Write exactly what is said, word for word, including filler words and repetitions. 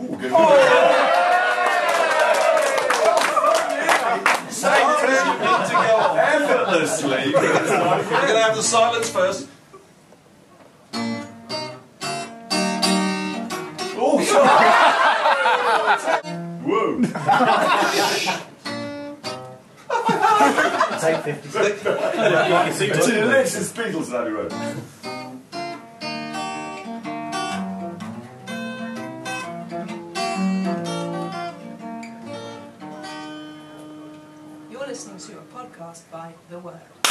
Ooh, good. Same tune, good to go on. Effortlessly. We're going to have the silence first. Oh, whoa. Take fifty. It's in Alexis Beatles Abbey Road. You're listening to a podcast by The Word.